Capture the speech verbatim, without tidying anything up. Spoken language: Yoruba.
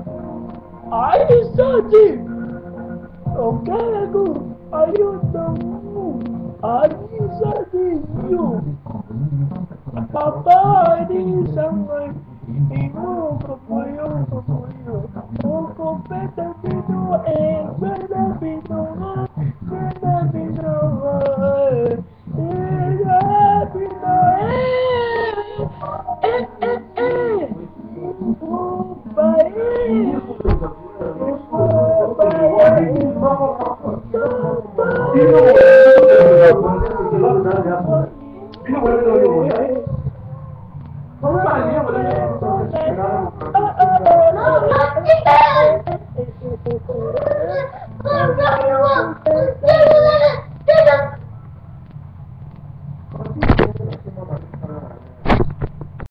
Aizade! Ogarago! Ayotamu! Aizade! Yo! Papa Aizamai! Imo Kapuyo Kapuyo! O Competa Pino e Guarda Pino! Guarda Pino! Guarda Pino! Eh! Eh! Eh! Oh, pai!